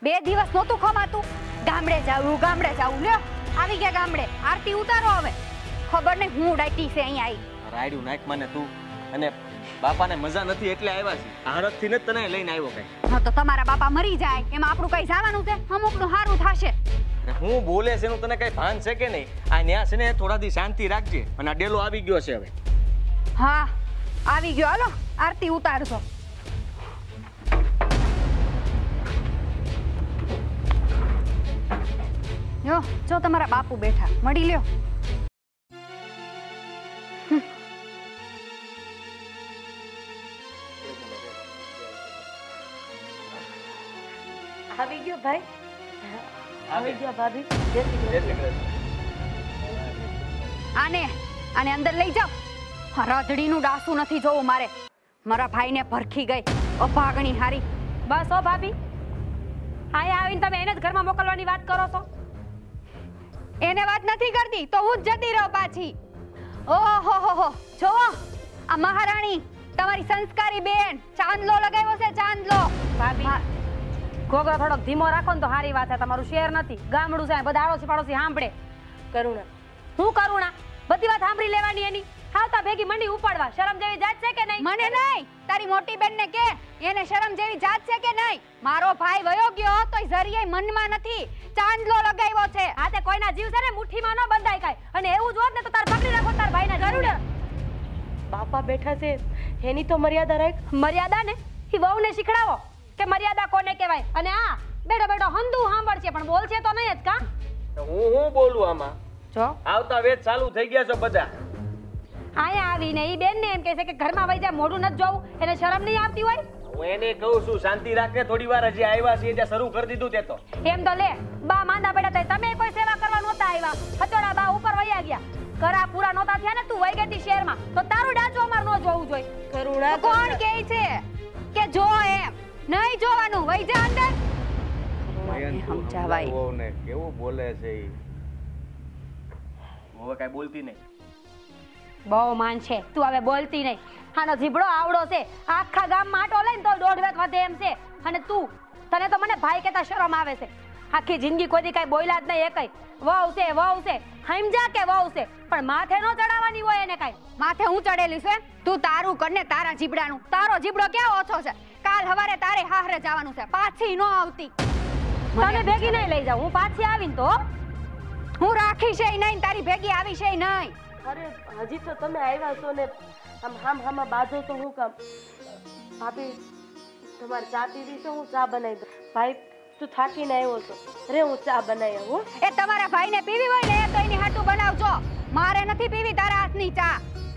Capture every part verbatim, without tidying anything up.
બે દિવસ નહોતું ખમાતું. ગામડે જાવું ગામડે જાવું. લ્યો આવી ગયા ગામડે. આરતી ઉતારો હવે. ખબર નહીં હું ડાયટી છે અહીંયા આવી. રાયડું નાખ મને તું. અને બાપાને મજા નથી એટલે આવ્યા છે. આરતથી ને તને લઈને આવ્યો કઈ. હા તો તમારા બાપા મરી જાય એમાં આપણું કઈ જવાનું છે? અમુકનું સારું થશે. હું બોલે છે એનું તને કઈ ભાન છે કે નહીં? આ ન્યા છે ને થોડા દી શાંતિ રાખજે. અને આ ડેલો આવી ગયો છે હવે. હા આવી ગયો. હાલો આરતી ઉતારજો. જો જો તમારા બાપુ બેઠા, મળી લ્યો. આવી ગયો ભાઈ. આવી ગયા ભાભી. જય શ્રી કૃષ્ણ. આને આને અંદર લઈ જાઓ. રાધડીનું ડાસું નથી જોવું મારે. મારા ભાઈને ભરખી ગઈ અભાગણી હારી. બસ ઓ ભાભી, આયા આવીને તમે એને જ ઘરમાં મોકલવાની વાત કરો છો. એને વાત નથી કરતી તો હું જ જતી રહું પાછી. ઓહો હો હો જો આ મહારાણી તમારી સંસ્કારી બેન ચાંદલો લગાવ્યો છે. ચાંદલો. ભાભી ગોગરો થોડોક ધીમો રાખો ને તો સારી વાત છે. તમારું શહેર નથી, ગામડું છે. બધા આડોશી પાડોશી સાંભળે. કરુણા હું કરુણા બધી વાત સાંભળી લેવાની એની. આવતા ભેગી મંડી ઉપાડવા. શરમ જેવી જાત છે કે નહીં? મને નહીં, તારી મોટી બેન ને કે એને શરમ જેવી જાત છે કે નહીં? મારો ભાઈ વયો ગયો તો જરીએ મનમાં નથી. ચાંદલો લગાવ્યો છે. આ તે કોઈના જીવ છે ને મુઠ્ઠીમાં ન બંધાય કાય. અને એવું જોત ને તો તાર પકડી રાખો તાર ભાઈના કરુણા. બાપા બેઠા છે એની તો મર્યાદા રાખ. મર્યાદા ને ઈ વહુને શીખડાવો કે મર્યાદા કોને કહેવાય. અને આ બેડો બેડો હંધુ સાંભળશે પણ બોલશે તો નહીં જ કા? હું હું બોલું આમાં? જો આવતા વેચ ચાલુ થઈ ગયા છો બધા. આયા આવીને ઈ બેન ને એમ કહે છે કે ઘરમાં વઈ જા, મોઢું નથી જોવું. એને શરમ નહીં આવતી હોય? હું એને કહું છું શાંતિ રાખે થોડી વાર. હજી આવ્યા છે ત્યાં શરૂ કરી દીધું તે તો. એમ તો લે બા માંદા પડ્યા થાય તમે કોઈ સેવા કરવા નહોતા આવ્યા. હચોડા બા ઉપર વયા ગયા. કરા પૂરા નહોતા થયા ને તું વઈ ગઈ હતી શહેરમાં તો તારું ડાચું અમાર ન જોવું જોઈએ. કરુણા કોણ કહે છે કે જો એમ નહીં જોવાનું? વઈ જા અંદર. સમજાવાય ઓને કેવું બોલે છે ઈ. હવે કાઈ બોલતી નહીં. બહુ માન છે તું હવે બોલતી નહીં. આનો જીબડો આવડો છે. આખા ગામમાં આટો લઈને તો દોઢ વેત વધે એમ છે. અને તું તને તો મને ભાઈ કહેતા શરમ આવે છે. આખી જિંદગી કોઈ કઈ બોલ્યા જ નહીં એકય. વહુ છે વહુ છે સમજા કે વહુ છે પણ માથે નો ચડાવવાની હોય એને કઈ. માથે હું ચડેલી છે? તું તારું કરને તારા જીબડાનું. તારો જીબડો ક્યાં ઓછો છે? કાલ હવારે તારે હાહરે જવાનું છે. પાછી નો આવતી. તને ભેગી નહીં લઈ જાઉં. હું પાછી આવીને તો હું રાખી છે નહીં, તારી ભેગી આવી છે નહીં. અરે હજી તો તમે આવ્યા છો ને આમ હામ હામાં બાંધો તો હું કામ? ભાભી તમારે ચા પીવી છે? હું ચા બનાવી દઉં. ભાઈ તું થાકીને આવ્યો છો. અરે હું ચા બનાવી આવું. એ તમારા ભાઈને પીવી હોય ને તો એની હાટું બનાવજો. મારે નથી પીવી તારા હાથની ચા.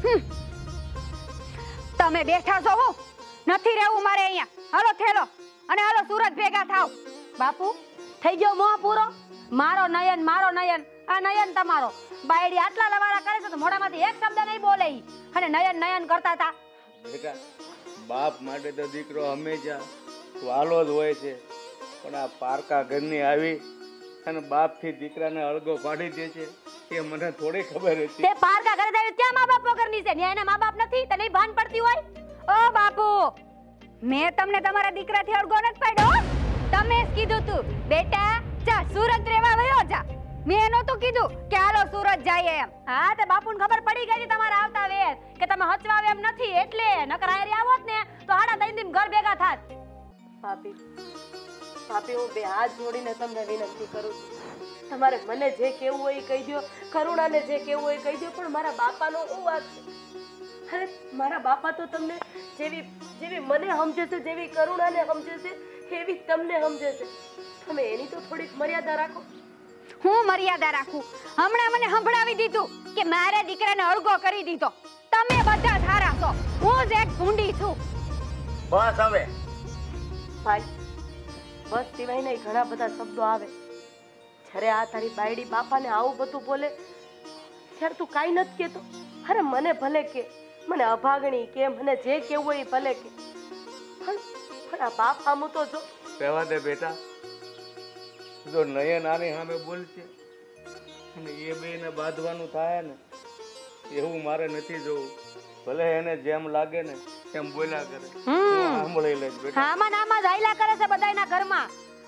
તમે બેઠા છો હું નથી રહેવું મારે અહીંયા. હાલો થેલો અને હાલો સુરત ભેગા થાવ. બાપુ થઈ ગયો મોહ પૂરો. મારો નયન મારો નયન આ નયન તમારો. બાયડી આટલા લવારા કરે છે તો મોઢામાંથી એક શબ્દ નહીં બોલે ઈ. અને નયન નયન કરતા હતા. બેટા બાપ માટે તો દીકરો હંમેશા વાલો જ હોય છે. પણ આ પારકા ઘરની આવી અને બાપથી દીકરાને અળગો કાઢી દે છે એ મને થોડી ખબર હતી. તે પારકા ઘરે જાય ક્યાં મા બાપ વગરની છે? ન્યા એના મા બાપ નથી તને ભાન પડતી હોય? ઓ બાપુ મેં તમને તમારા દીકરાથી અળગો નથી પાડ્યો. તમે જ કીધું તું બેટા જા સુરત રહેવા વયો જા. મેં નહોતું કીધું કે હાલો સુરત જઈએ એમ. હા તે બાપુને ખબર પડી ગઈ તમારા આવતા વેર કે તમે હચવાવ એમ નથી એટલે. નકર આયરી આવોત ને તો હાડા દઈ દીમ ઘર ભેગા થાત. ભાભી ભાભી હું બે હાથ જોડીને તમને વિનંતી કરું છું. તમારે મને જે કેવું હોય એ કહી દો. કરુણાને જે કેવું હોય એ કહી દો. પણ મારા બાપાનો શું વાત છે? અરે મારા બાપા તો તમને જેવી જેવી મને સમજે છે, જેવી કરુણાને સમજે છે એવી તમને સમજે છે. તમે એની તો થોડીક મર્યાદા રાખો. હું મર્યાદા રાખું? હમણાં મને સંભળાવી દીધું કે મારા દીકરાને અળગો કરી દીધો. તમે બધા સારા છો, હું જ એક ભૂંડી છું. બસ હવે ભાઈ બસ સિવાય નહીં ઘણા બધા શબ્દો આવે. જ્યારે આ તારી બાયડી બાપાને આવું બધું બોલે ત્યારે તું કાંઈ નથી કહેતો. અરે મને ભલે કે, મને અભાગણી કે, મને જે કેવું હોય એ ભલે કે, પણ પણ આ બાપ આમ તો જો રહેવા દે બેટા. જો નયન આની સામે બોલશે અને એ બેને બાંધવાનું થાય ને એવું મારે નથી જોવું. ભલે એને જેમ લાગે ને એમ બોલ્યા કરે. સાંભળી લેજ બેટા. આમાં નામાં જ હાયલા કરે છે બધાયના ઘરમાં.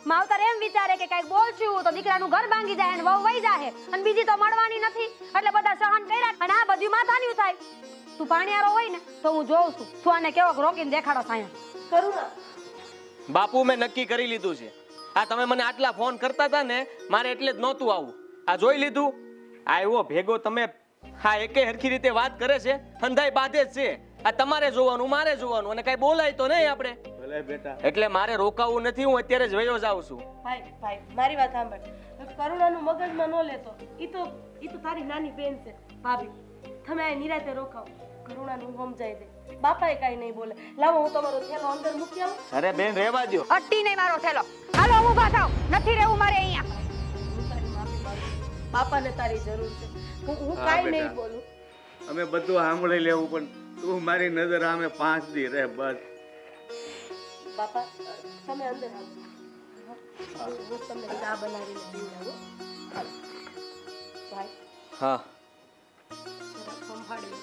માવતર એમ વિચારે કે કઈક બોલશું તો દીકરાનું ઘર ભાંગી જાય અને વહુ વહી જાય અને બીજી તો મળવાની નથી એટલે બધા સહન કર્યા અને આ બધું માથાન્યું થાય. તું પાણીયારો હોય ને તો હું જોઉં છું તું આને કેવો રોકીને દેખાડો સાયા. કરુણા, બાપુ મેં નક્કી કરી લીધું છે. આ તમે મને આટલા ફોન કરતા હતા ને મારે એટલે જ નહોતું આવું. આ જોઈ લીધું આવ્યો ભેગો તમે. હા એકે હરખી રીતે વાત કરે છે હંધાઈ બાધે જ છે. આ તમારે જોવાનું મારે જોવાનું અને કઈ બોલાય તો નહીં આપણે. ભલે બેટા, એટલે મારે રોકાવું નથી. હું અત્યારે જ વયો જાઉં છું. ભાઈ ભાઈ મારી વાત સાંભળ. કરુણાનું મગજમાં ન લેતો. ઈ તો ઈ તો તારી નાની બેન છે ભાભી. તમે આ નિરાતે રોકાવો. કરુણાનું સમજાઈ દે. બાપાએ કાઈ નહીં બોલે. લાવો હું તમારો થેલો અંદર મૂકી આવું. અરે બેન રહેવા દ્યો. અટ્ટી નહીં મારો થેલો. હાલો ઊભા થાવ. નથી રહેવું મારે અહીંયા. હું તારી માફી માંગુ છું. બાપાને તારી જરૂર છે. હું હું હા, કાઈ બેટા. નહીં બોલું. અમે બધું સાંભળી લેવું પણ તું મારી નજર આમે પાંચ દી રહે બસ. બાપા તમે અંદર આવો. હું હું તમને ચા બનાવીને પીવડાવું. હાલો. ભાઈ હા જરા સંભાળી.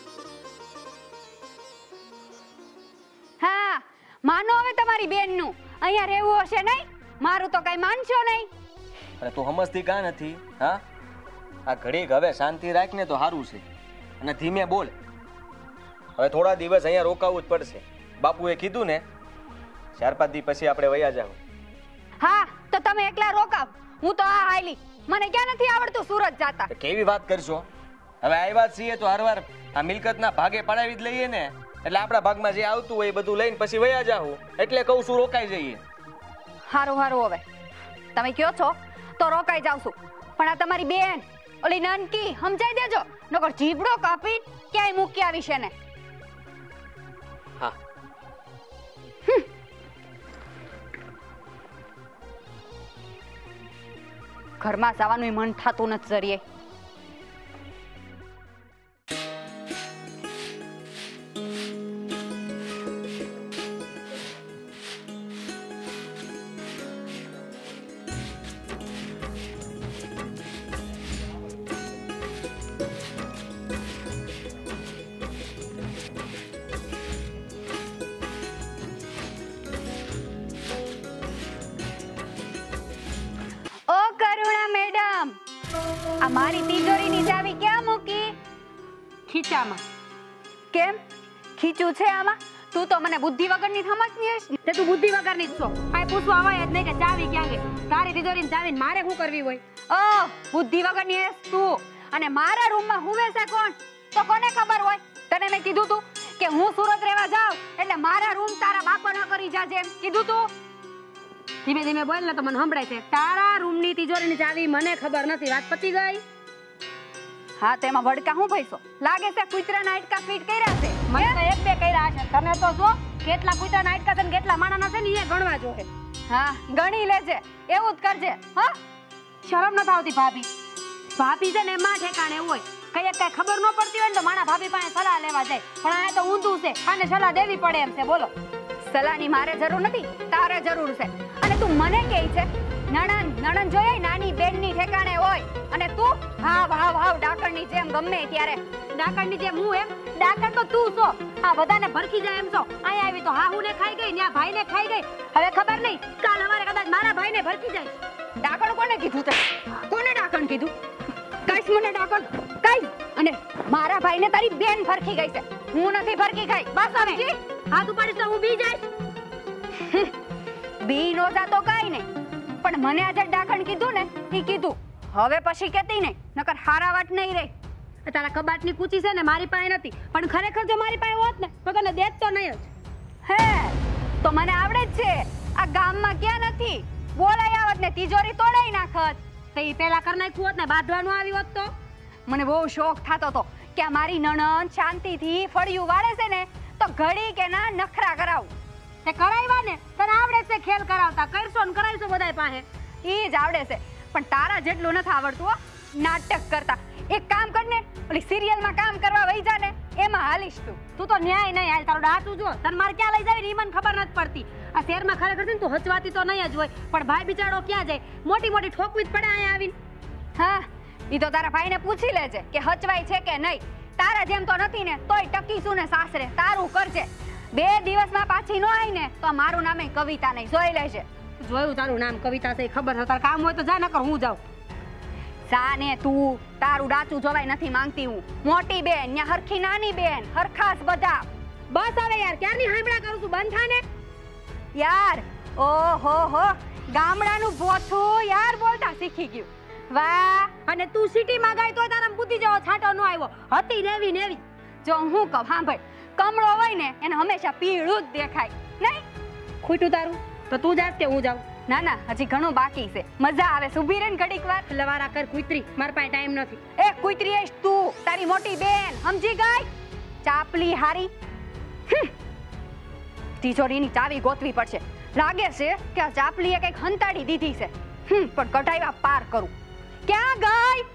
હા માનો હવે તમારી બેનનું. અહીંયા રહેવું હશે નહીં. મારું તો કઈ માનશો નહીં. અરે તું સમજતી કાં નથી? હા આ ઘડીક હવે શાંતિ રાખને તો સારું છે અને ધીમે બોલ. હવે થોડા દિવસ અહીંયા રોકાવું જ પડશે. બાપુએ કીધું ને ચાર પાંચ દિવસ પછી આપણે વયા જાવ. હા તો તમે એકલા રોકાવ. હું તો આ હાલી. મને ક્યાં નથી આવડતું સુરત જાતા. કેવી વાત કરશો? હવે આવ્યા જ છીએ તો હરવાર આ મિલકતના ભાગે પડાવી જ લઈએ ને. એટલે આપણા ભાગમાં જે આવતું હોય એ બધું લઈને પછી વયા જાઉં. એટલે કહું છું રોકાઈ જઈએ. હારું હારું હવે તમે કયો છો તો રોકાઈ જાવ છું. પણ આ તમારી બેન ઓલી નાનકી સમજાઈ દેજો. નકર જીભડો કાપી ક્યાંય મૂકી આવી છે ને. હા ઘરમાં જવાનું મન થતું નથી જરીએ. ઓ કરુણા મેડમ, આ મારી તિજોરીની ચાવી ક્યાં મૂકી? ખીચામાં. કેમ ખીચું છે આમાં? તું તો મને બુદ્ધિ વગરની સમજતી હશ. તે તું બુદ્ધિ વગરની જ છો. આ પૂછવા આવે જ નહીં કે ચાવી ક્યાં ગઈ. તારી તિજોરીની ચાવીને મારે શું કરવી હોય? ઓ બુદ્ધિ વગરની હશ તું. અને મારા રૂમમાં હુવે છે કોણ તો કોને ખબર હોય? તને મેં કીધું તું કે હું સુરત રહેવા જાઉં એટલે મારા રૂમ તારા બાપા ન કરી જાજે એમ કીધું તું. ધીમે ધીમે બોલ ને તો મને સંભળાય છે. તારા રૂમની તિજોરીની ચાવી મને ખબર નથી. વાત પતી ગઈ. હા તેમાં ભડકા હું ભઈસો લાગે છે કૂતરાના આટકા ફીટ કર્યા છે. મને તો એક બે કર્યા છે. તને તો જો કેટલા કુતરા નાટકા છે ને કેટલા માણાના છે ને એ ગણવા જોહે. હા ગણી લેજે. એવું જ કરજે. હા શરમ નથી આવતી ભાભી. ભાભી છે ને એમાં ઠેકાણે હોય. કઈ કઈ ખબર ન પડતી હોય ને તો મારા ભાભી પાસે સલાહ લેવા જાય. પણ આ તો ઊંધું છે. આને સલાહ દેવી પડે એમ છે. બોલો. સલાહની મારે જરૂર નથી, તારે જરૂર છે. અને તું મને કહે છે નણંદ નણંદ જોઈએ નાની બેનની ઠેકાણે હોય અને તું હાવ હાવ હાવ ડાકણની જેમ ગમે ત્યારે. ડાકણની જેમ હું એમ? ડાકણ તો તું છો. આ બધાને ભરખી જાય એમ છો. અહીંયા આવી તો હાહુને ખાઈ ગઈ, ન્યા ભાઈને ખાઈ ગઈ. હવે ખબર નહીં કાલ અમારે કદાચ મારા ભાઈને ભરખી જાય. ડાકણ કોને કીધું તે? કોને ડાકણ કીધું? કઈશ મને ડાકણ કઈ. અને મારા ભાઈને તારી બેન ભરખી ગઈ છે. હું નથી ભરખી ખાઈ. બસ હવે હાથ ઉપાડીશ તો હું બી જઈશ. બી નો જાતો કઈ નહીં. પણ મને આજે ડાકણ કીધું ને ઈ કીધું. હવે પછી કેતી નહીં નકર હારા વાટ નહીં રહી. તારા કબાટની કૂચી છે ને મારી પાસે નથી. પણ ખરેખર જો મારી પાસે હોત ને તો તને દેત તો નહીં જ. હે તો મને આવડે જ છે. આ ગામમાં ક્યાં નથી બોલાય આવત ને તિજોરી તોડાઈ નાખત. તો એ પેલા કરી નાખ્યું હોત ને બાંધવાનું આવી હોત તો. મને બહુ શોખ થતો હતો કે આ મારી નણંદ શાંતિથી ફળિયું વાળે છે ને તો ઘડી કે ના નખરા કરાવું. તે કરાવ્યા ને તને આવડે છે ખેલ કરાવતા. કરશો ને કરાવીશું બધાય પાસે. ઈ જ આવડે છે. પણ તારા જેટલું નથી આવડતું હો નાટક કરતા. એક કામ કર ને ઓલી સિરિયલમાં કામ કરવા વઈ જા ને એમાં હાલીશ તું. તું તો ન્યાય નહીં હાલ. તારું ડાચું જો. તને મારે ક્યાં લઈ જાવી ને મને ખબર નથી પડતી. આ શહેરમાં ખરેખર છે ને તું હચવાતી તો નહીં જ હોય. પણ ભાઈ બિચારો ક્યાં જાય? મોટી મોટી ઠોકવી જ પડે અહીંયા આવીને. હા ઈ તો તારા ભાઈને પૂછી લેજે કે હચવાય છે કે નહીં. તારા જેમ તો નથી ને તોય ટકીશું ને સાસરે. તારું કરજે. બે દિવસમાં પાછી ન આવી ને તો મારું નામે કવિતા નહીં. જોઈ લેજે. જોયું તારું નામ કવિતા છે, ખબર છે. તાર કામ હોય તો જા, નકર હું જાઉં. સા ને તું તારું ડાચું જોવાય નથી માંગતી હું. મોટી બેન ન્યા હરખી નાની બેન હરખાસ બધા. બસ હવે યાર, ક્યારની હાંભળા કરું છું, બંધ થા ને. યાર ઓહો હો ગામડાનું ભોથું યાર બોલતા શીખી ગયું. વાહ. અને તું સિટીમાં ગઈ તો તારા બુદ્ધિ જેવો છાંટો ન આવ્યો. હતી નેવી નેવી. જો હું કહું સાંભળ, કમળો હોય ને એને હંમેશા પીળું જ દેખાય નહીં. ખોટું તારું તો તું જાસ કે હું જાઉં? ના ના હજી ઘણું બાકી છે. મજા આવે સુભી રે ને ઘડીક વાર. લવારા કર કુતરી, મારા પાસે ટાઈમ નથી. એ કુતરી એશ તું, તારી મોટી બેન સમજી ગઈ? ચાપલી હારી. હમ. તિજોરીની ચાવી ગોતવી પડશે. લાગે છે કે આ ચાપલીએ કઈક હંતાડી દીધી છે. હમ પણ કઢાઈવા પાર કરું. ક્યાં ગઈ?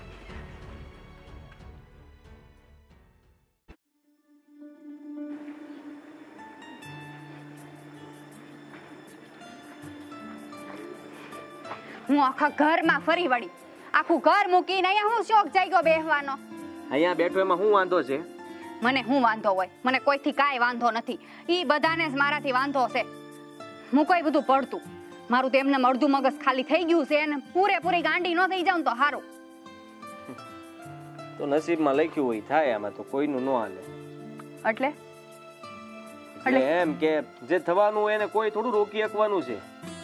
હું આખા ઘરમાં ફરી વળી. આખું ઘર મૂકીને અહીંયા હું શોખ જાગ્યો બેહવાનો. અહીંયા બેઠો એમાં શું વાંધો છે? મને હું વાંધો હોય? મને કોઈથી કાંઈ વાંધો નથી. ઈ બધાને જ મારાથી વાંધો છે. હું કોઈ બધું પડતું. મારું તો એમને અડધું મગજ ખાલી થઈ ગયું છે ને પૂરેપૂરી ગાંડી ન થઈ જાઉં તો સારું. તો નસીબમાં લખ્યું હોય થાય, આમાં તો કોઈનું ન હાલે. એટલે એટલે એમ કે જે થવાનું હોય એને કોઈ થોડું રોકી શકવાનું છે.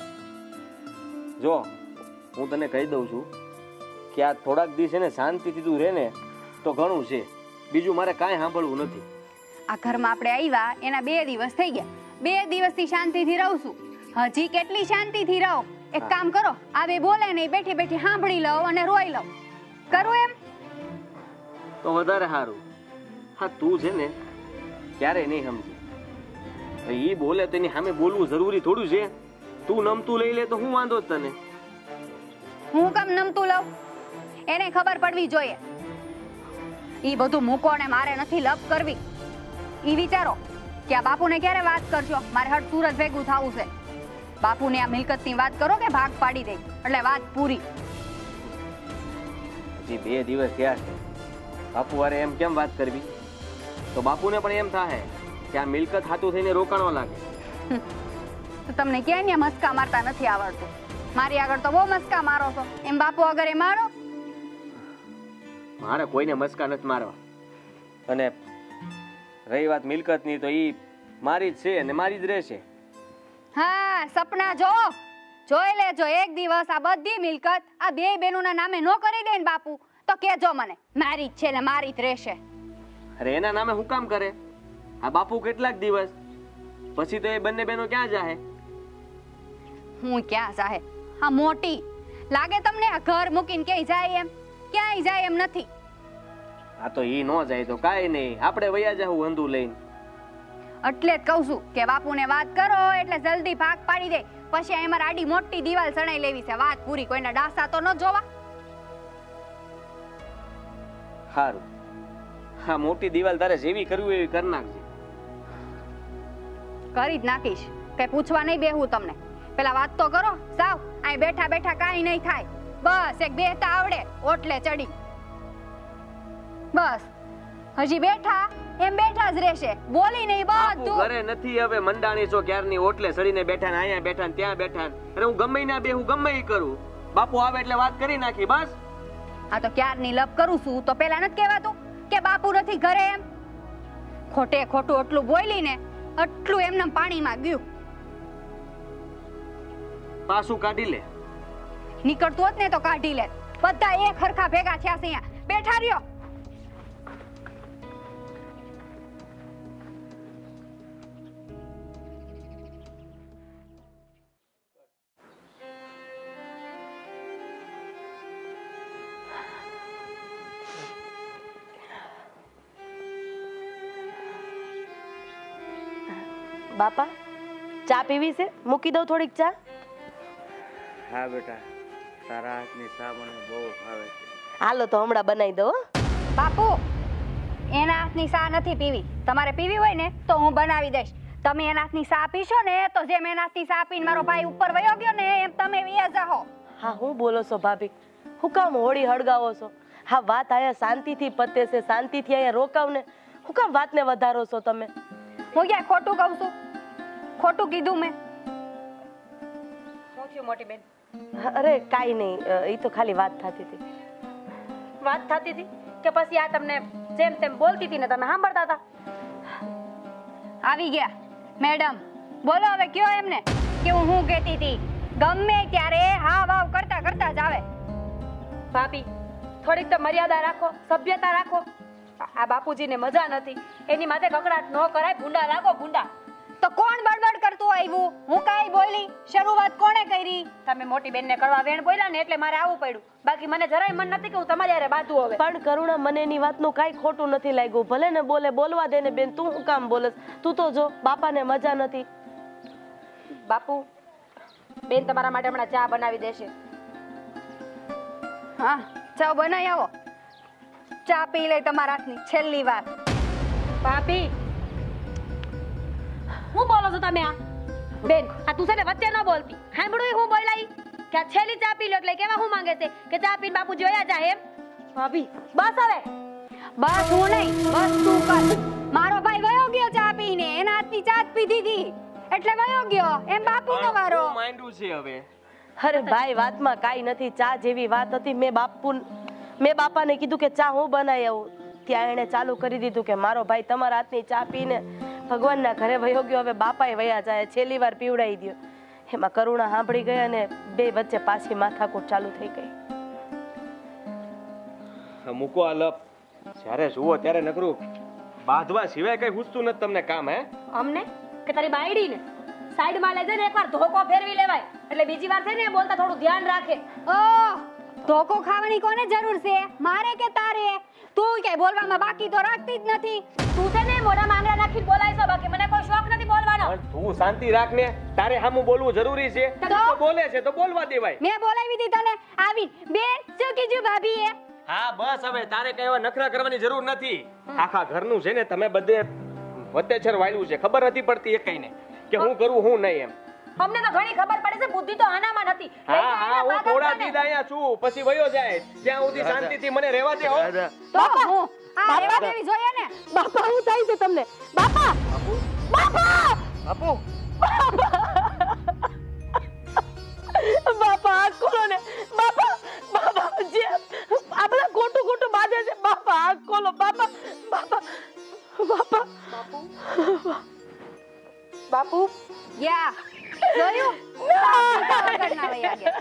જો હું તને કહી દઉં છું કે આ થોડાક દિવસ એને શાંતિથી તું રહે ને તો ઘણું છે. બીજું મારે કાંઈ સાંભળવું નથી. આ ઘરમાં આપણે આવ્યા એના બે દિવસ થઈ ગયા. બે દિવસથી શાંતિથી રહું છું. હજી કેટલી શાંતિથી રહો? એક કામ કરો, આવે બોલે નહીં બેઠી બેઠી સાંભળી લઉં અને રોઈ લઉં. કરું એમ? તો વધારે સારું. હા તું છે ને ક્યારે નહીં સમજે. એ બોલે તો એની સામે બોલવું જરૂરી થોડું છે. તું નમતું લઈ લે તો હું વાંધો જ તને? હું કેમ નમતું લઉં? એને ખબર પડવી જોઈએ. ઈ બધું મૂકો ને મારે નથી લપ કરવી. ઈ વિચારો કે આ બાપુને ક્યારે વાત કરશો? મારે હટ સુરત ભેગું થવું છે. બાપુને આ મિલકતની વાત કરો કે ભાગ પાડી દે એટલે વાત પૂરી. હજી બે દિવસ થયા છે. બાપુ વારે એમ કેમ વાત કરવી? તો બાપુને પણ એમ થાય કે આ મિલકત હાથું થઈને રોકાણો લાગે. તો તમને ક્યાંય મસ્કા મારતા નથી આવડતું. મારી આગળ તો બહુ મસ્કા મારો છો. એમ બાપુ આગળ એ મારો? મારે કોઈને મસ્કા નથી મારવા. અને રહી વાત મિલકતની તો ઈ મારી જ છે અને મારી જ રહેશે. હા સપના જો જોઈ લેજો એક દિવસ આ બધી મિલકત આ બે બહેનોના નામે નો કરી દે ને બાપુ તો કેજો મને. મારી જ છે ને મારી જ રહેશે. અરે એના નામે હું કામ કરે? આ બાપુ કેટલાક દિવસ પછી તો એ બંને બહેનો ક્યાં જાહે? હું ક્યાં જાહે? હા મોટી લાગે તમને આ ઘર મૂકીને ક્યાંય જાય એમ? ક્યાંય જાય એમ નથી. આ તો ઈ નો જાય તો કાઈ નહીં, આપણે વયા જાહું અંધું લઈને. એટલે જ કહું છું કે બાપુને વાત કરો એટલે જલ્દી ભાગ પાડી દે. પછી એમાં આડી મોટી દિવાલ સણાઈ લેવી છે. વાત પૂરી. કોઈના ડાસા તો ન જોવા. સારું, હા મોટી દિવાલ તારે જેવી કરવી એવી કરી નાખજે. કરી જ નાખીશ. કઈ પૂછવા નહીં બેહું તમને. પેલા વાત તો કરો. સાવ અહીં બેઠા બેઠા કાંઈ નહીં થાય. બસ એક બેહતા આવડે ઓટલે ચડી. બસ હજી બેઠા એમ બેઠા જ રહેશે. બોલી નહીં બધું. ઘરે નથી હવે મંડાણી છો ક્યારની ઓટલે સડીને બેઠા ને અહીંયા બેઠા ને ત્યાં બેઠા ને. અરે હું ગમે ના બેહું ગમે ઈ કરું. બાપુ આવે એટલે વાત કરી નાખી બસ. હા તો ક્યારની લપ કરું છું તો પેલા નથી કહેવાતું કે બાપુ નથી ઘરે એમ? ખોટે ખોટું એટલું બોલી ને એટલું એમને પાણીમાં ગયું. પાછું કાઢી લે. નીકળતું હોત ને તો કાઢી લે. બધા એક હરખા ભેગા થયા છે અહીંયા. બેઠા રહ્યો. બાપા ચા પીવી છે? મૂકી દઉં થોડીક ચા? હા બેટા, તારા હાથની ચા મને બહુ ભાવે છે. હાલો તો હમણાં બનાવી દઉં. બાપુ એના હાથની ચા નથી પીવી. તમારે પીવી હોય ને તો હું બનાવી દઈશ. તમે એના હાથની ચા પીશો ને તો જેમ એના હાથની ચા પીને મારો ભાઈ ઉપર વયો ગયો ને એમ તમે વયા જાઓ. હા હું બોલો છો ભાભી? હું કામ હોળી હળગાવો છો? હા વાત અહીંયા શાંતિથી પતે છે, શાંતિથી અહીંયા રોકાવ ને. હું કામ વાતને વધારો છો તમે? હું ક્યાં ખોટું કહું છું? ખોટું કીધું મેં? શું થયું મોટી બેન? અરે કાંઈ નહીં, એ તો ખાલી વાત થતી હતી. વાત થતી હતી કે પછી આ તમને જેમ તેમ બોલતી હતી ને તમે સાંભળતા હતા? આવી ગયા મેડમ, બોલો હવે કયો એમને કે હું શું કહેતી હતી. ગમે ત્યારે હા વાવ કરતા કરતા જ આવે. ભાભી થોડીક તો મર્યાદા રાખો, સભ્યતા રાખો. આ બાપુજીને મજા નથી, એની માથે કકડાટ ન કરાય. ભૂંડા લાગો ભૂંડા. તો કોણ બડબડ કરતું આવ્યું? હું કાઈ બોલી? શરૂઆત કોણે કરી? તમે મોટી બેનને કડવા વેણ બોલ્યા ને એટલે મારે આવવું પડ્યું. બાકી મને જરાય મન નથી કે હું તમારી હારે બાંધું હવે. પણ કરુણા, મને એની વાતનું કાંઈ ખોટું નથી લાગ્યું. ભલે ને બોલે, બોલવા દે ને બેન. તું શું કામ બોલસ? તું તો જો બાપાને મજા નથી. બાપુ બેન તમારા માટે હમણાં ચા બનાવી દેશે. હા, ચા બનાવી આવો. ચા પી લે તમારા હાથની છેલ્લી વાર. ભાભી હું બોલો છો તમે? આ બેન આ તું છે ને વચ્ચે ન બોલતી. સાંભળ્યું હું બોલાઈ કે આ છેલ્લી ચા પી લો એટલે કેવા હું માંગે છે કે ચા પીને બાપુજી વયા જાય એમ? ભાભી બસ હવે. બસ હું નહીં, બસ તું કર. મારો ભાઈ વયો ગયો ચા પીને, એના હાથની ચા જ પીધી હતી એટલે વયો ગયો. એમ બાપુનો વારો. શું માંડ્યું છે હવે? અરે ભાઈ, વાતમાં કાંઈ નથી. ચા જેવી વાત હતી. મેં બાપુ મેં બાપાને કીધું કે ચા હું બનાવી આવું. ત્યાં એણે ચાલુ કરી દીધું કે મારો ભાઈ તમારા હાથની ચા પીને ભગવાનના ઘરે વયો ગયો. હવે બાપાએ વયા જાય, છેલ્લી વાર પીવડાવી દો. એમાં કરુણા સાંભળી ગઈ અને બે વચ્ચે પાછી માથાકૂટ ચાલુ થઈ ગઈ. મૂકો આ લપ. જ્યારે જુઓ ત્યારે નકરું બાંધવા સિવાય કઈ હુસતું નથી તમને કામ. હે અમને કે તારી બાયડીને સાઈડમાં લઈ જઈને એકવાર ધોકો ફેરવી લેવાય એટલે બીજી વાર છે ને બોલતા થોડું ધ્યાન રાખે. ઓ ધોકો ખાવાની કોને જરૂર છે? મારે કે તારે? તું કે બોલવામાં બાકી તો રાખતી જ નથી. તું છે ને મોઢા માંગડા નાખીને બોલાય છો, બાકી મને કોઈ શોખ નથી બોલવાનો. પણ તું શાંતિ રાખ ને. તારે સામું બોલવું જરૂરી છે. તું તો બોલે છે તો બોલવા દેવાય. મેં બોલાવી હતી તને આવી બેન શું કીધું ભાભીએ? હા બસ હવે તારે કઈ એવા નખરા કરવાની જરૂર નથી. આખા ઘરનું છે ને તમે બધે વત્તેછર વાળ્યું છે. ખબર નથી પડતી એક કઈને કે હું કરું હું નહીં એમ. અમને તો ઘણી ખબર પડે છે, બુદ્ધિ તો આનામાં નથી. હા હા હું થોડા દી અહીંયા છું, પછી વયો જાય. ત્યાં સુધી શાંતિથી મને રહેવા દે. હો તો હું આ રેવા દેવી જોઈએ ને. બાપા શું થાય છે તમને? બાપા બાપા બાપુ બાપા આંખ ખોલો ને. બાપા બાપા જે આપણા ખોટું ખોટું બાંધે છે. બાપા આંખ ખોલો. બાપા બાપા બાપા બાપુ બાપુ યા જોયું? વગર ના વયા ગયા.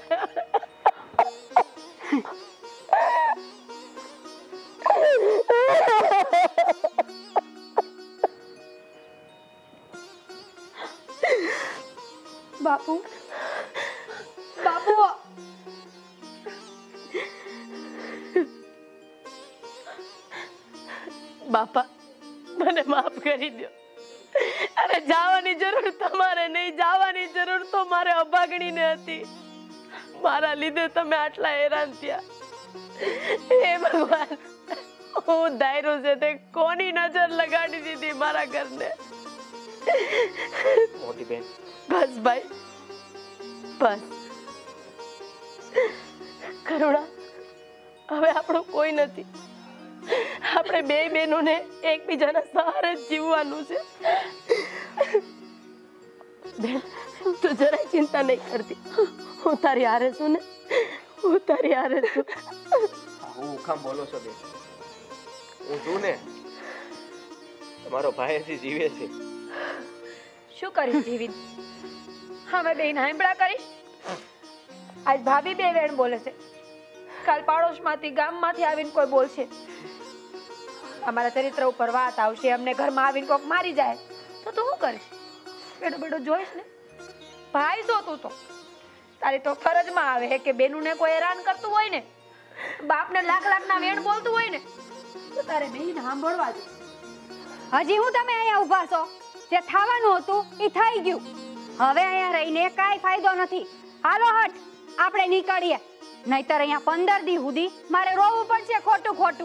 બાપુ બાપુ બાપા મને માફ કરી દો. અરે જવાની જરૂર તમારે નહીં, જવાની જરૂર તો મારે અભાગણીને હતી. મારા લીધે તમે આટલા હેરાન થયા. હે ભગવાન, હું ધાર્યું છે તે કોની નજર લગાડી દીધી મારા ઘરને. મોટી બેન બસ ભાઈ બસ. કરુણા, હવે આપણું કોઈ નથી. આપણે બે બહેનોને એકબીજાના સહારે જ જીવવાનું છે. બેન તું જરાય ચિંતા નહીં કરતી. હું તારી હારે છું ને, હું તારી હારે છું. હું કામ બોલો છો બેન? હું છું ને. તમારો ભાઈ હજી જીવે છે. શું કરીશ જીવિત? હવે બેન હાંભળા કરીશ. આજ ભાભી બે વેણ બોલે છે, કાલ પાડોશમાંથી ગામમાંથી આવીને કોઈ બોલશે. અમારા ચરિત્ર ઉપર વાત આવશે, અમને ઘરમાં આવીને કોક મારી જાય તો તું શું કરીશ? બેડો બેડો જોઈશ ને. ભાઈ છો તું તો. તારી તો ફરજમાં આવે કે બેનુને કોઈ હેરાન કરતું હોય ને, બાપને લાખ લાખના વેણ બોલતું હોય ને, તો તારે બેન સાંભળવા જ. હજી હું તમે અહીંયા ઊભા છો? જે થવાનું હતું એ થઈ ગયું. હવે અહીંયા રહીને કાઈ ફાયદો નથી. હાલો હટ, આપણે નીકળીએ. નહીતર અહીંયા પંદર દી સુધી મારે રોવું પડશે ખોટું ખોટું.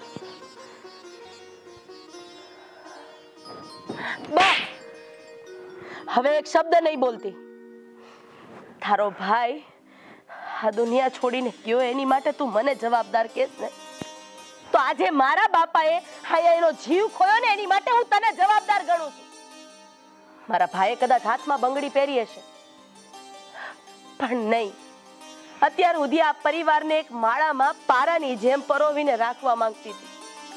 બસ હવે એક શબ્દ નહીં બોલતી. તારો ભાઈ આ દુનિયા છોડીને ગયો એની માટે તું મને જવાબદાર કહેશ ને, તો આજે મારા બાપાએ હાયા એનો જીવ ખોયો ને એની માટે હું તને જવાબદાર ગણું છું. મારા ભાઈએ કદાચ હાથમાં બંગડી પહેરી હશે, પણ નહીં, અત્યાર સુધી આ પરિવારને એક માળામાં પારાની જેમ પરોવીને રાખવા માંગતી હતી,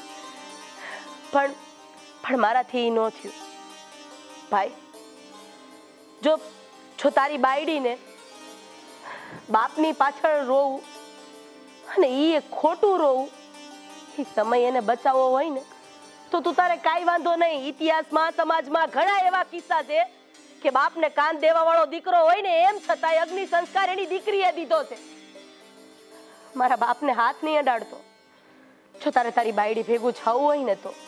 પણ પણ મારાથી ન થયું. ભાઈ, જો જો તારી બાયડીને બાપની પાછળ રોવું અને ઈ ખોટું રોવું, એ સમય એને બચાવવો હોય ને તો તું તારે કાંઈ વાંધો નહીં. ઇતિહાસમાં સમાજમાં ઘણા એવા કિસ્સા છે કે બાપને કાન દેવા વાળો દીકરો હોય ને એમ છતાંય અગ્નિ સંસ્કાર એની દીકરીએ દીધો છે. મારા બાપને હાથ નહીં અડાડતો. જો તારે તારી બાયડી ભેગું જવું હોય ને તો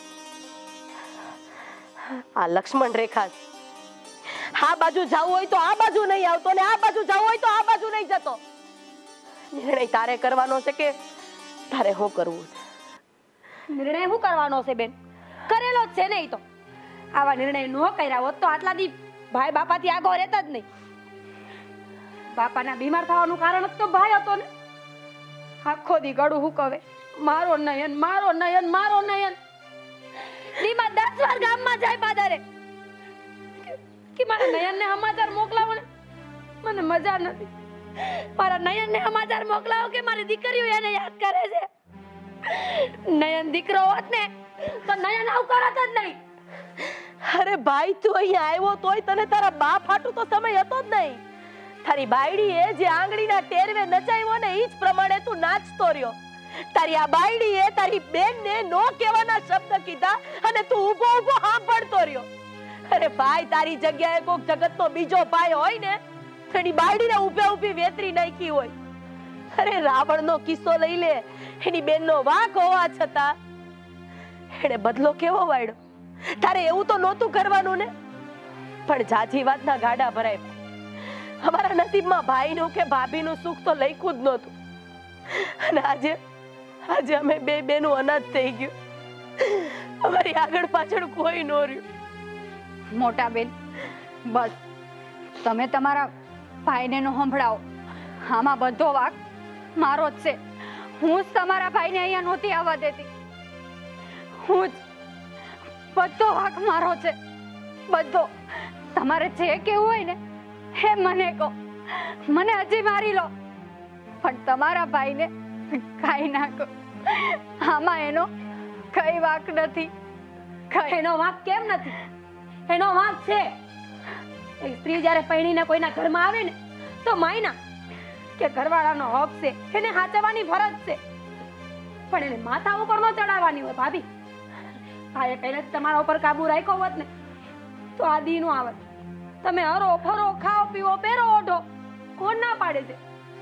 આ લક્ષ્મણ રેખા છે. આ બાજુ જવું હોય તો આ બાજુ નહીં આવતો ને આ બાજુ જવું હોય તો આ બાજુ નહીં જતો. નિર્ણય તારે કરવાનો છે કે તારે શું કરવું છે? નિર્ણય શું કરવાનો છે બેન? કરેલો જ છે ને. ઈ તો આવા નિર્ણય ન કર્યા હોત તો આટલા દી ભાઈ બાપાથી આગો રહેતા જ નહીં. બાપાના બીમાર થવાનું કારણ જ તો ભાઈ હતો ને. આખો દી ગળું હું કહે, મારો નયન, મારો નયન, મારો નયન. દીમાં દસ વાર ગામમાં જાય પાદરે કે મારા નયનને સમાચાર મોકલાવો ને. મને મજા નથી. મારા નયનને સમાચાર મોકલાવો કે મારી દીકરીઓ એને યાદ કરે છે. નયન દીકરો હોત ને તો નયન આવું કરત જ નહીં. અરે ભાઈ, તું અહીંયા આવ્યો તોય તને તારા બાપ હાટું તો સમય હતો જ નહીં. તારી બાયડીએ જે આંગળીના ટેરવે નચાવ્યો ને ઈ જ પ્રમાણે તું નાચતો રહ્યો. તારી આ બાયડીએ તારી બેનને નો કહેવાના શબ્દ કીધા અને તું ઊભો ઊભો સાંભળતો રહ્યો. અરે ભાઈ, તારી જગ્યાએ કોક જગતનો બીજો ભાઈ હોય ને તો એની બાયડીને ઊભે ઊભી વેતરી નાખી હોય. અરે રાવણનો કિસ્સો લઈ લે. એની બેનનો વાંક હોવા છતાં એને બદલો કેવો વાળ્યો. તારે એવું તો નહોતું કરવાનું ને. પણ જાજી વાતના ગાડા ભરાય. અમારા નસીબમાં ભાઈનું કે ભાભીનું સુખ તો લખ્યું જ નહોતું. અને આજે આજે અમે બે બેનું અનાથ થઈ ગયું. અમારી આગળ પાછળ કોઈ ન રહ્યું. મોટા બેન, બસ તમે તમારા ભાઈને નો સંભળાવો. આમાં બધો વાક મારો જ છે. હું જ તમારા ભાઈને અહીંયા નહોતી આવવા દેતી. હું જ. બધો વાક મારો છે, બધો. તમારે જે કેવું હોય ને હે મને કહો, મને હજી મારી લો, પણ તમારા ભાઈને કાઈ ના કહો. આમાં એનો કઈ વાક નથી. એનો વાંક કેમ નથી? એનો વાંક છે. એક સ્ત્રી જ્યારે પૈણીને કોઈના ઘરમાં આવે ને તો માયના કે ઘરવાળાનો હક છે, એને હાચવવાની ફરજ છે, પણ એને માથા ઉપર ન ચડાવવાની હોય. ભાભી, ભાઈએ પહેલેથી તમારા ઉપર કાબુ રાખ્યો હોત ને તો આ દી નો આવત. તમે હરો ફરો, ખાઓ પીવો, પહેરો ઓઢો, કોણ ના પાડે છે?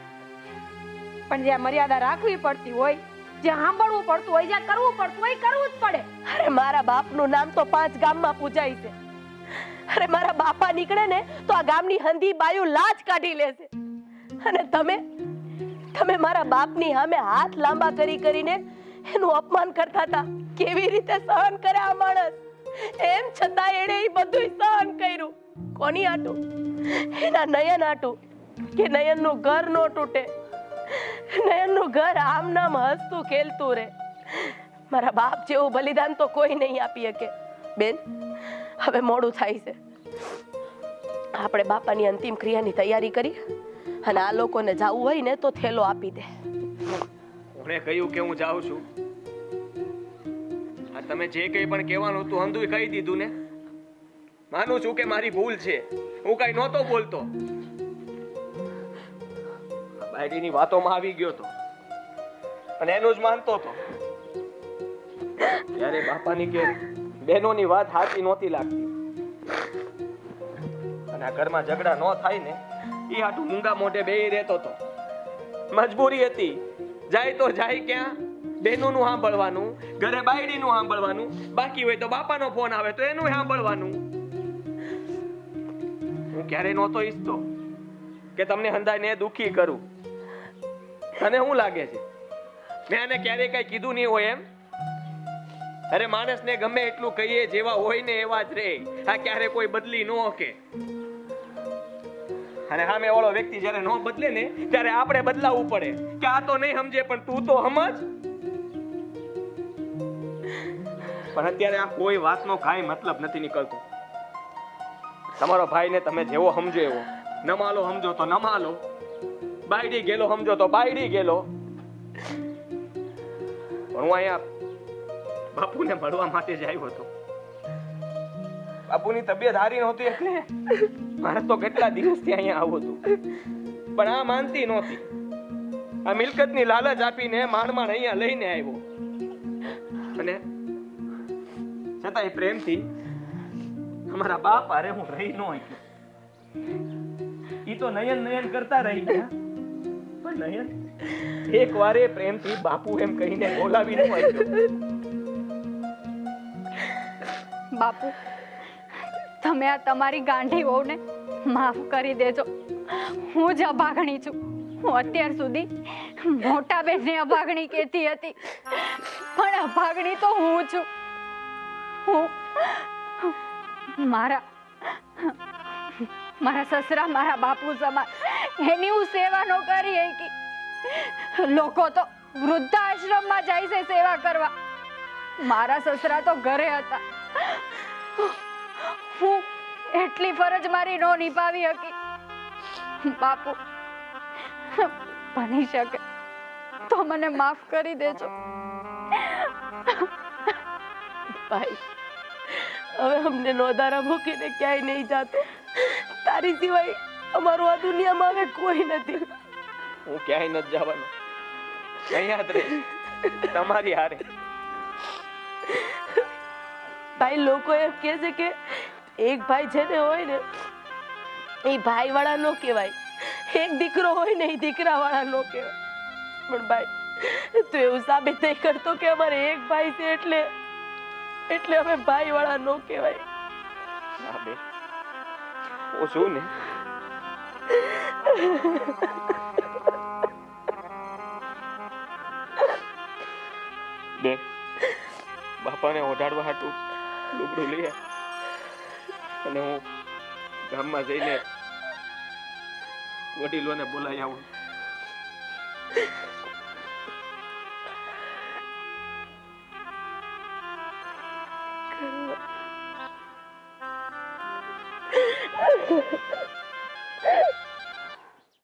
પણ જ્યાં મર્યાદા રાખવી પડતી હોય, જ્યાં સાંભળવું પડતું હોય, જ્યાં કરવું પડતું હોય, કરવું જ પડે. અરે મારા બાપનું નામ તો પાંચ ગામમાં પૂજાય છે. અરે મારા બાપા નીકળે ને તો આ ગામની હંધી બાયું લાજ કાઢી લેશે. અને તમે તમે મારા બાપની સામે હાથ લાંબા કરી કરીને એનું અપમાન કરતા હતા. કેવી રીતે સહન કરે આ માણસ? એમ છતાં એણે એ બધું સહન કર્યું. કોની આટું? એના નયન આટું કે નયનનું ઘર નો તૂટે, નયનનું ઘર આમ નામ હસતું ખેલતું રહે. મારા બાપ જેવું બલિદાન તો કોઈ નહીં આપી શકે. બેન, હવે મોડું થાય છે. આપણે બાપાની અંતિમ ક્રિયાની તૈયારી કરી અને આ લોકોને જાવું હોય ને તો થેલો આપી દે. કોણે કહ્યું કે હું જાઉં છું? આ તમે જે કંઈ પણ કહેવાનું હતું હંધુય કહી દીધું ને. માનું છું કે મારી ભૂલ છે, હું કઈ નહોતો બોલતો. બાયડીની વાતોમાં આવી ગયો તો અને એનું જ માનતો હતો. ત્યારે બાપાની કે બહેનોની વાત સાચી નહોતી લાગતી અને આ ઘરમાં ઝઘડા ન થાય ને એ હાટું મૂંગા મોઢે બેહી રહેતો હતો. મજબૂરી હતી. જાય તો જાય ક્યાં? બહેનોનું સાંભળવાનું, ઘરે બાયડીનું સાંભળવાનું, બાકી હોય તો બાપાનો ફોન આવે તો એનું સાંભળવાનું. હું ક્યારે નહોતો ઈચ્છતો કે તમને હંધાઈને દુખી કરું. તને શું લાગે છે મેં આને ક્યારે કઈ કીધું નહીં હોય એમ? અરે માણસને ગમે એટલું કહીએ, જેવા હોય ને એવા જ રહે. આ ક્યારે કોઈ બદલી ન શકે. અને સામે વાળો વ્યક્તિ જ્યારે ન બદલે ને ત્યારે આપણે બદલાવવું પડે કે આ તો નહીં સમજે પણ તું તો સમજ. પણ અત્યારે આ કોઈ વાતનો કાંઈ મતલબ નથી નીકળતો. તમારો ભાઈને તમે જેવો સમજો એવો, ન માલો સમજો તો ન માલો, બાયડી ગયેલો સમજો તો બાયડી ગયેલો, પણ હું અહીંયા બાપુને મળવા માટે જ આવ્યો હતો. બાપુની તબિયત સારી નહોતી એટલે મારે તો કેટલા દિવસથી અહીંયા આવું હતું, પણ આ માનતી નહોતી. આ મિલકતની લાલચ આપીને માંડ માંડ અહીંયા લઈને આવ્યો, અને છતાંય પ્રેમથી અમારા બાપ હારે હું રહી ન શક્યો. ઈ તો નયન નયન કરતા રહી ગયા, પણ નયન એક વારે પ્રેમથી બાપુ એમ કહીને બોલાવી ન શક્યો. બાપુ, તમે આ તમારી ગાંડી વહુને માફ કરી દેજો. હું જ અભાગણી છું. હું અત્યાર સુધી મોટા બેનને અભાગણી કહેતી હતી, પણ અભાગણી તો હું છું. હું મારા મારા સસરા મારા બાપુ સમાન એની હું સેવા ન કરી શકી. લોકો તો વૃદ્ધાશ્રમમાં જાય છે સેવા કરવા, મારા સસરા તો ઘરે હતા. હું એટલી ફરજ મારી નો નિભાવી શકી. બાપુ, બની શકે તો મને માફ કરી દેજો. ભાઈ, હવે અમને નોધારા મૂકીને ક્યાંય નહીં જાતો. તારી સિવાય અમારું આ દુનિયામાં હવે કોઈ નથી. હું ક્યાંય નથી જવાનો, અહીંયા જ રહીશ તમારી હારે. ભાઈ, લોકો એમ કહે છે કે એક ભાઈ જેને હોય ને એ ભાઈ વાળા નો કહેવાય, એક દીકરો હોય ને એ દીકરા વાળા નો કહેવાય. પણ ભાઈ, તું એવું સાબિત નહીં કરતો કે અમારે એક ભાઈ છે એટલે એટલે અમે ભાઈ વાળા નો કહેવાય. ના બે, હું છું ને. બે, બાપાને ઓઢાડવા હાટું લુગડું લઈ આવ, અને હું ગામમાં જઈને વડીલોને બોલાવી આવું.